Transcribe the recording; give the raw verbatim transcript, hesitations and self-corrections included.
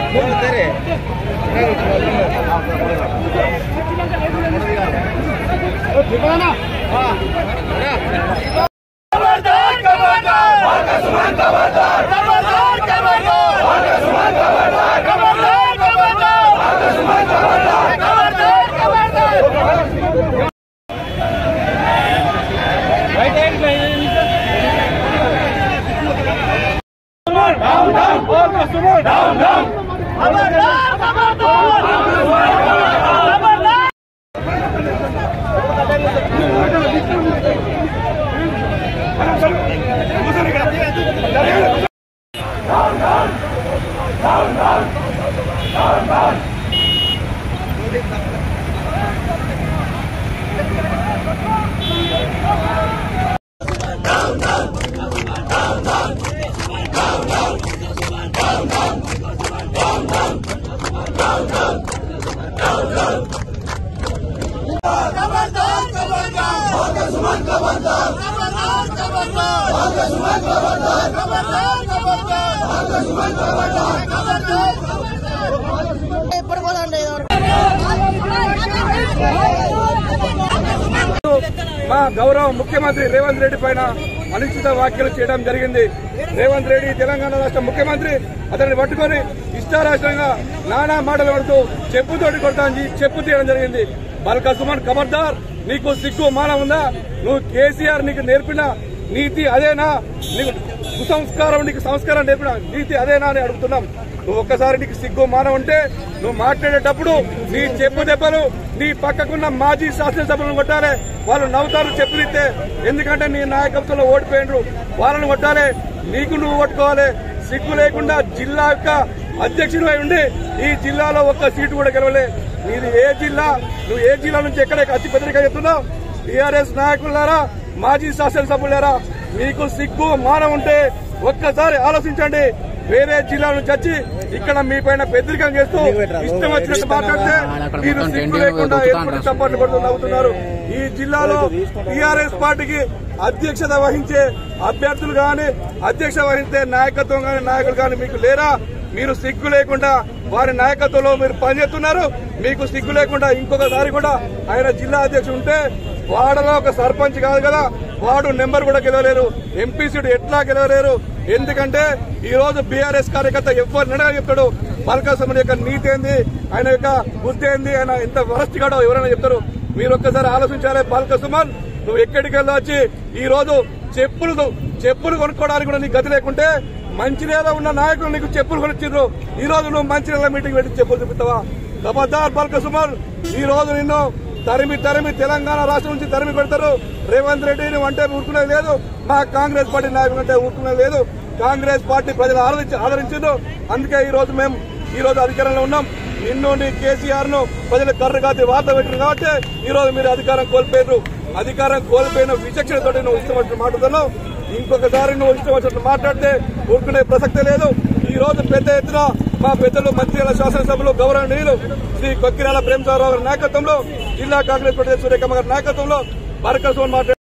మా గౌరవ ముఖ్యమంత్రి రేవంత్ రెడ్డి పైన అనుచిత వ్యాఖ్యలు చేయడం జరిగింది. రేవంత్ రెడ్డి తెలంగాణ రాష్ట్ర ముఖ్యమంత్రి అతన్ని పట్టుకొని ఇష్టారాష్ట్రంగా నానా మాటలు పడుతూ చెప్పుతోటి కొడతాని చెప్పు తీయడం జరిగింది. బల్కా సుమన్ ఖబర్దార్, నీకు సిగ్గు మానం ఉందా? నువ్వు కేసీఆర్ నీకు నేర్పిన నీతి అదేనా? నీకు కుసంస్కారం నీకు సంస్కారం నేర్పిన నీతి అదేనా అని అడుగుతున్నాం. నువ్వు ఒక్కసారి నీకు సిగ్గు మానం ఉంటే నువ్వు మాట్లాడేటప్పుడు నీ చెప్పు దెబ్బలు నీ పక్కకున్న మాజీ శాసనసభ్యులను కొట్టాలి. వాళ్ళు నవ్వుతారు చెప్పులిస్తే, ఎందుకంటే నీ నాయకత్వంలో ఓడిపోయినరు. వాళ్ళను కొట్టాలి, నీకు నువ్వు కొట్టుకోవాలి. సిగ్గు లేకుండా జిల్లా యొక్క అధ్యక్షుడిపై ఉండి ఈ జిల్లాలో ఒక్క సీటు కూడా గెలవలే. నీది ఏ జిల్లా? నువ్వు ఏ జిల్లా నుంచి ఎక్కడ అతి పెద్దగా చెప్తున్నావు? టీఆర్ఎస్ నాయకులారా, మాజీ శాసనసభ్యులారా, మీకు సిగ్గు మానం ఉంటే ఒక్కసారి ఆలోచించండి. వేరే జిల్లా నుంచి వచ్చి ఇక్కడ మీ పైన బెదిరికం చేస్తూ ఇష్టం వచ్చినట్టు మాట్లాడితే మీరు సిగ్గు లేకుండా ఏర్పడి చప్పట్లు కొడుతూ నవ్వుతున్నారు. ఈ జిల్లాలో టీఆర్ఎస్ పార్టీకి అధ్యక్షత వహించే అభ్యర్థులు గాని, అధ్యక్ష వహించే నాయకత్వం గాని, నాయకులు గాని మీకు లేరా? మీరు సిగ్గు లేకుండా వారి నాయకత్వంలో మీరు పనిచేస్తున్నారు. మీకు సిగ్గు లేకుండా ఇంకొకసారి కూడా ఆయన జిల్లా అధ్యక్షుడు ఉంటే వాడలో ఒక సర్పంచ్ కాదు కదా, వార్డు నెంబర్ కూడా గెలవలేరు, ఎంపీ సీటు ఎట్లా గెలవలేరు? ఎందుకంటే ఈ రోజు బీఆర్ఎస్ కార్యకర్త ఎవరు నడగా చెప్తాడు బల్కా సుమన్ యొక్క నీతి ఏంది, ఆయన యొక్క బుద్ధి ఏంది, ఆయన ఎంత వరస్ట్ గాడో ఎవరైనా చెప్తారు. మీరు ఒక్కసారి ఆలోచించాలి. బల్కా సుమన్, నువ్వు ఎక్కడికి వెళ్ళొచ్చి ఈ రోజు చెప్పులు చెప్పులు కొనుక్కోవడానికి కూడా నీకు గతి లేకుంటే మంచిర్యాలలో ఉన్న నాయకులు నీకు చెప్పులు కొనిచ్చిర్రు. ఈ రోజు నువ్వు మంచిర్యాల మీటింగ్ పెట్టి చెప్పులు చూపిస్తావా? ఖబర్దార్ బల్కా సుమన్, ఈ రోజు నిన్ను తరిమి తరిమి తెలంగాణ రాష్ట్రం నుంచి తరిమి పెడతారు. రేవంత్ రెడ్డి నువ్వు అంటే ఊరుకునేది లేదు, మా కాంగ్రెస్ పార్టీ నాయకులు అంటే ఊరుకునేది లేదు. కాంగ్రెస్ పార్టీ ప్రజలు ఆదరించి ఆదరించారు. అందుకే ఈ రోజు మేము ఈ రోజు అధికారంలో ఉన్నాం. నిన్ను నీ కేసీఆర్ ను ప్రజలు కర్ర కాతి వార్త పెట్టారు కాబట్టి ఈ రోజు మీరు అధికారం కోల్పోయారు. అధికారం కోల్పోయిన విచక్షణతో నువ్వు ఇష్టం వచ్చినట్టు మాట్లాడుతున్నావు. ఇంకొకసారి నువ్వు ఇష్టం వచ్చినట్టు మాట్లాడితే ఊరుకునే ప్రసక్తే లేదు. ఈ రోజు పెద్ద ఎత్తున మా పెద్దలు మంత్రిల శాసనసభలు గౌరవనీయులు శ్రీ కొక్కిరాల ప్రేమసాగరరావు గారి నాయకత్వంలో, జిల్లా కాంగ్రెస్ పార్టీ సూర్యకమ్మ గారి నాయకత్వంలో బల్కా సుమన్ మాట్లాడారు.